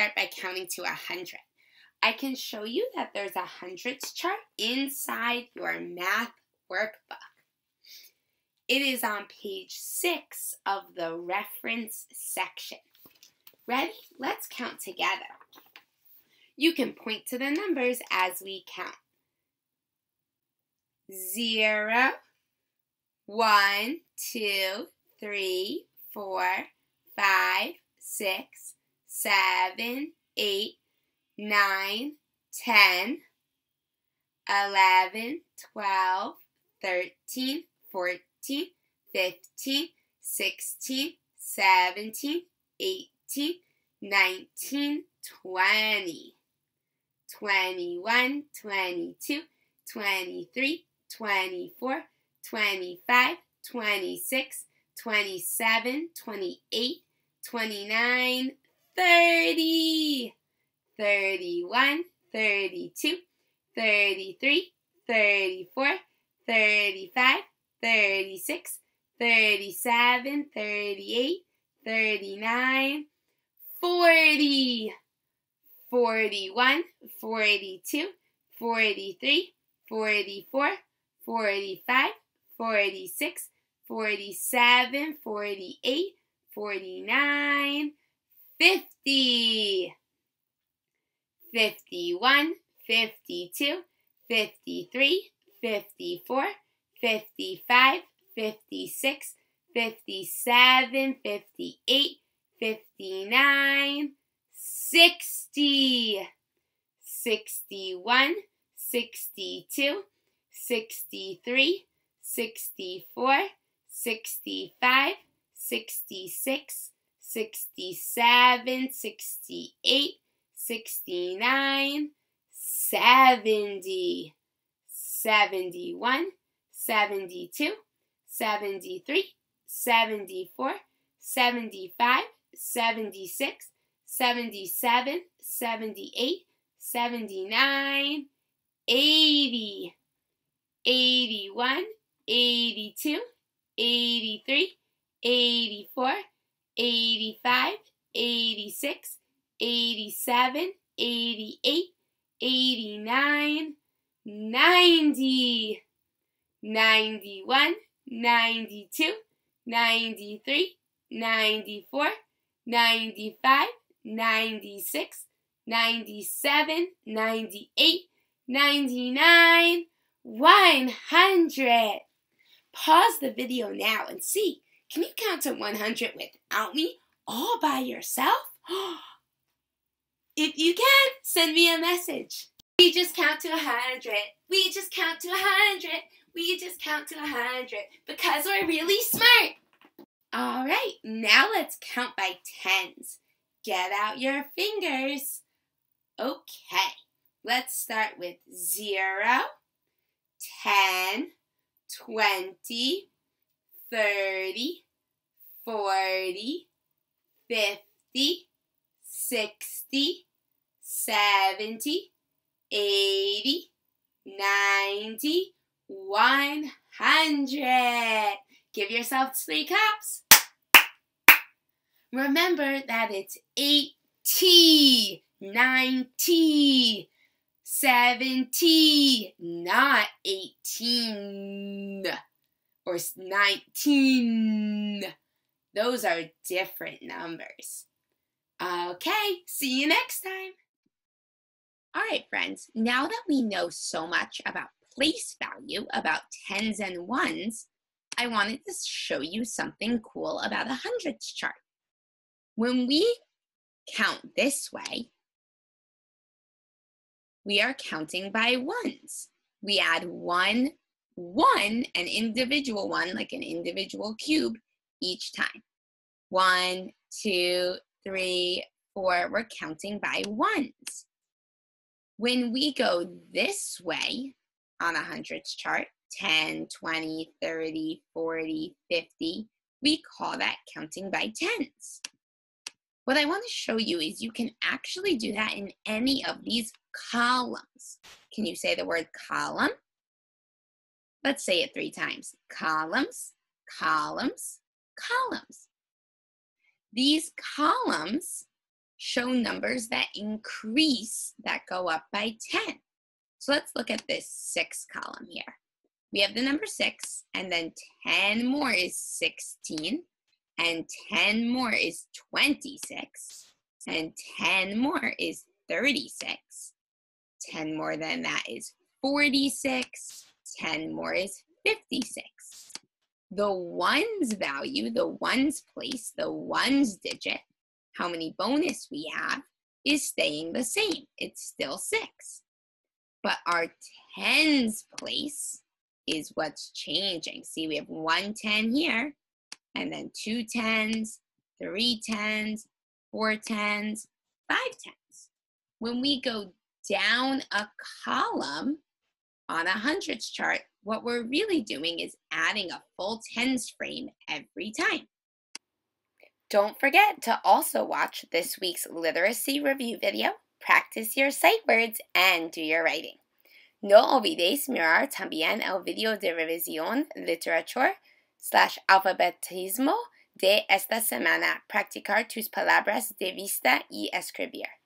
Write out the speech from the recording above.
start by counting to 100. I can show you that there's a hundreds chart inside your math workbook. It is on page 6 of the reference section. Ready? Let's count together. You can point to the numbers as we count. 0, 1, 2, 3, 4, 5, 6, 7, 8, 9, 10, 11, 12, 13, 14, 15, 16, 17, 18, 19, 20, 21, 22, 23, 24, 25, 26, 27, 28, 29, 30, 31, 32, 33, 34, 35, 36, 37, 38, 39, 40, 41, 42, 43, 44, 45, 46, 47, 48, 49, 50, 51, 52, 53, 54, 55, 56, 57, 58, 59, 60, 61, 62, 63, 64, 65, 66, 67, 68, 69, 70, 71, 72, 73, 74, 75, 76, 77, 78, 79, 80, 81, 82, 83, 84, 85, 86, 87, 88, 89, 90, 91, 92, 93, 94, 95, 96, 97, 98, 99, 100. Pause the video now and see. Can you count to 100 without me, all by yourself? If you can, send me a message. We just count to 100. We just count to 100. We just count to 100 because we're really smart. All right, now let's count by tens. Get out your fingers. Okay, let's start with 0, 10, 20, 30, 40, 50, 60, 70, 80, 90, 100. Give yourself 3 claps. Remember that it's 80, 90, 70, not 18 or 19. Those are different numbers. Okay, see you next time. All right, friends, now that we know so much about place value, about tens and ones, I wanted to show you something cool about a hundreds chart. When we count this way, we are counting by ones. We add one, an individual one, like an individual cube, each time. 1, 2, 3, 4, we're counting by ones. When we go this way on a hundreds chart, 10, 20, 30, 40, 50, we call that counting by tens. What I want to show you is you can actually do that in any of these columns. Can you say the word column? Let's say it 3 times. Columns, columns, columns. These columns show numbers that increase, that go up by 10. So let's look at this 6 column here. We have the number 6, and then 10 more is 16, and 10 more is 26, and 10 more is 36. 10 more than that is 46, 10 more is 56. The ones value, the ones place, the ones digit, how many bonus we have, is staying the same. It's still 6. But our tens place is what's changing. See, we have 1 10 here, and then 2 10s, 3 10s, 4 10s, 5 10s. When we go down a column on a hundreds chart, what we're really doing is adding a full tens frame every time. Don't forget to also watch this week's literacy review video, practice your sight words, and do your writing. No olvidéis mirar también el video de revisión literature/alfabetismo de esta semana. Practicar tus palabras de vista y escribir.